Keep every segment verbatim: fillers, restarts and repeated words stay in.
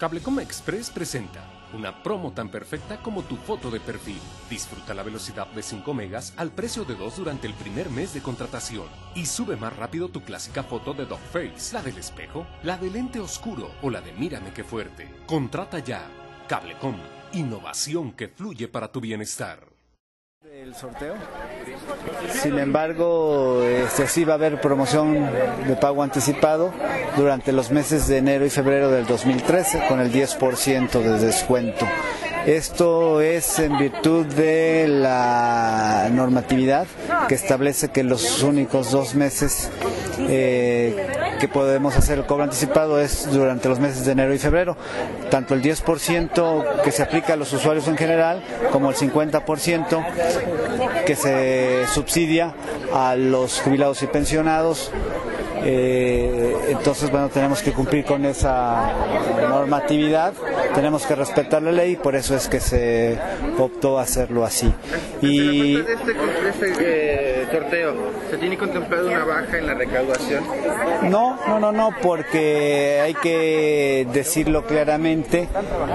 Cablecom Express presenta una promo tan perfecta como tu foto de perfil. Disfruta la velocidad de cinco megas al precio de dos durante el primer mes de contratación. Y sube más rápido tu clásica foto de dog face, la del espejo, la de lente oscuro o la de mírame qué fuerte. Contrata ya. Cablecom, innovación que fluye para tu bienestar. El sorteo. Sin embargo, este, sí va a haber promoción de pago anticipado durante los meses de enero y febrero del dos mil trece con el diez por ciento de descuento. Esto es en virtud de la normatividad que establece que los únicos dos meses eh, que podemos hacer el cobro anticipado es durante los meses de enero y febrero. Tanto el diez por ciento que se aplica a los usuarios en general como el cincuenta por ciento que se subsidia a los jubilados y pensionados. Eh, entonces, bueno, tenemos que cumplir con esa normatividad, tenemos que respetar la ley, por eso es que se optó a hacerlo así. Y de este, este eh, sorteo, ¿se tiene contemplado una baja en la recaudación? No, no, no, no, porque hay que decirlo claramente,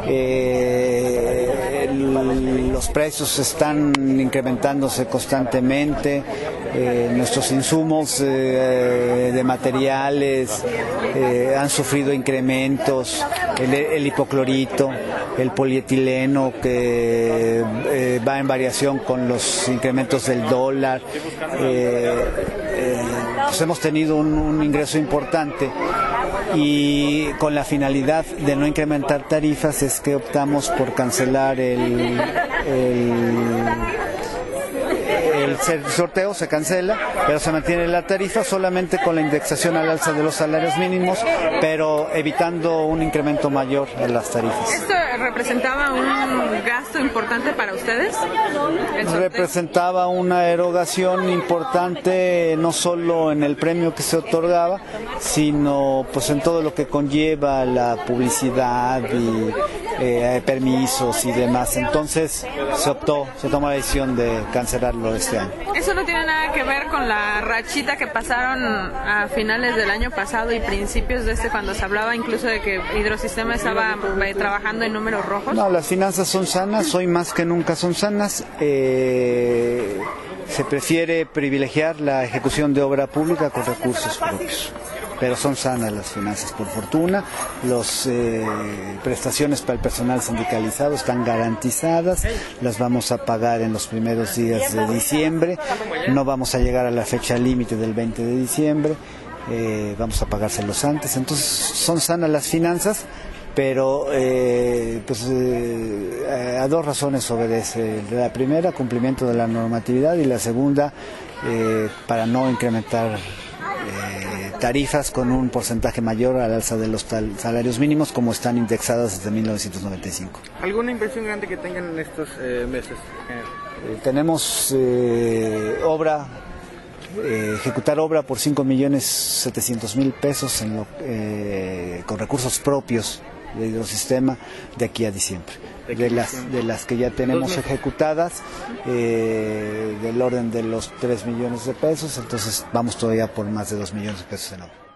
eh, el, los precios están incrementándose constantemente, eh, nuestros insumos eh, de materiales eh, han sufrido incrementos, el, el hipoclorito, el polietileno que eh, va en variación con los incrementos del dólar. Eh, eh, pues hemos tenido un, un ingreso importante y con la finalidad de no incrementar tarifas es que optamos por cancelar el, el el sorteo, se cancela, pero se mantiene la tarifa solamente con la indexación al alza de los salarios mínimos, pero evitando un incremento mayor en las tarifas. ¿Esto representaba un gasto importante para ustedes? Representaba una erogación importante no solo en el premio que se otorgaba, sino pues en todo lo que conlleva la publicidad y eh, permisos y demás. Entonces se optó, se tomó la decisión de cancelarlo este año. Eso no tiene nada que ver con la rachita que pasaron a finales del año pasado y principios de este, cuando se hablaba incluso de que Hidrosistema estaba eh, trabajando en números rojos. No, las finanzas son sanas, hoy más que nunca son sanas. Eh, se prefiere privilegiar la ejecución de obra pública con recursos propios. Pero son sanas las finanzas, por fortuna. Las eh, prestaciones para el personal sindicalizado están garantizadas, las vamos a pagar en los primeros días de diciembre, no vamos a llegar a la fecha límite del veinte de diciembre, eh, vamos a pagárselos antes. Entonces son sanas las finanzas, pero eh, pues, eh, a dos razones obedece. La primera, cumplimiento de la normatividad, y la segunda, eh, para no incrementar Eh, tarifas con un porcentaje mayor al alza de los salarios mínimos como están indexadas desde mil novecientos noventa y cinco. ¿Alguna inversión grande que tengan en estos eh, meses? Eh, tenemos eh, obra, eh, ejecutar obra por cinco millones setecientos mil pesos en lo, eh, con recursos propios de Hidrosistema de aquí a diciembre. De las, de las que ya tenemos ejecutadas, eh, del orden de los tres millones de pesos, entonces vamos todavía por más de dos millones de pesos en obra.